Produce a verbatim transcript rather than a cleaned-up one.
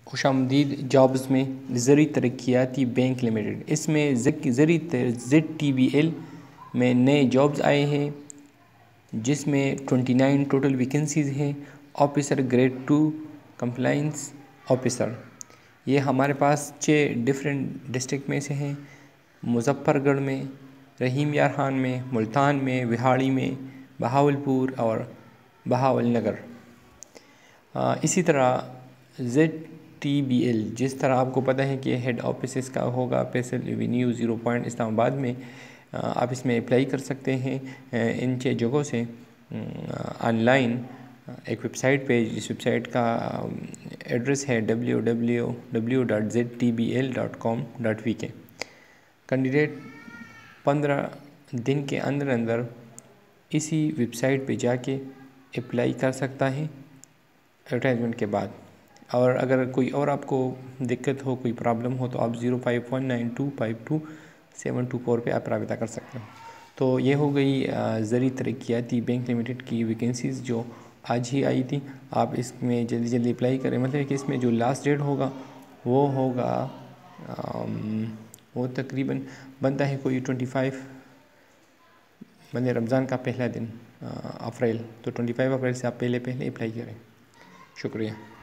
خوش آمدید جابز میں زرعی ترقیاتی بینک لمیٹڈ، اس میں زرعی زیڈ ٹی بی ایل میں نئے جابز آئے ہیں جس میں ٹوئنٹی نائن ٹوٹل ویکنسیز ہیں۔ Officer grade two compliance officer, یہ ہمارے پاس چھ ڈفرینٹ ڈسٹرکٹ میں سے ہیں، مظفر گڑھ میں، رحیم یار خان میں، ملتان میں، وہاڑی میں، بہاولپور اور بہاول نگر۔ اسی طرح زیڈ ٹی بی ایل، جس طرح آپ کو پتہ ہے کہ ہیڈ آفس اس کا ہوگا Faisal avenue zero point Islamabad میں، آپ اس میں اپلائی کر سکتے ہیں ان چھ جگہوں سے آن لائن ایک ویب سائٹ پہ، جس ویب سائٹ کا ایڈریس ہے W W W dot Z T B L dot com dot V K. Candidate پندرہ دن کے اندر اندر اسی ویب سائٹ پہ جا کے اپلائی کر سکتا ہے ایڈورٹائزمنٹ کے بعد۔ اور اگر کوئی اور آپ کو دقت ہو، کوئی پرابلم ہو، تو آپ zero five one nine two five two seven two four پہ آپ رابطہ کر سکتے ہیں۔ تو یہ ہو گئی زرعی ترقیاتی بینک لمیٹڈ کی ویکنسیز جو آج ہی آئی تھی۔ آپ اس میں جلدی جلدی اپلائی کریں، مطلب کہ اس میں جو لاسٹ ڈیٹ ہوگا وہ ہوگا وہ تقریباً بنتا ہے کوئی ٹوئنٹی فائیو، بندے رمضان کا پہلا دن اپریل، تو ٹوئنٹی فائیو اپریل سے آپ پہلے پہلے اپلائی کریں۔ شکریہ۔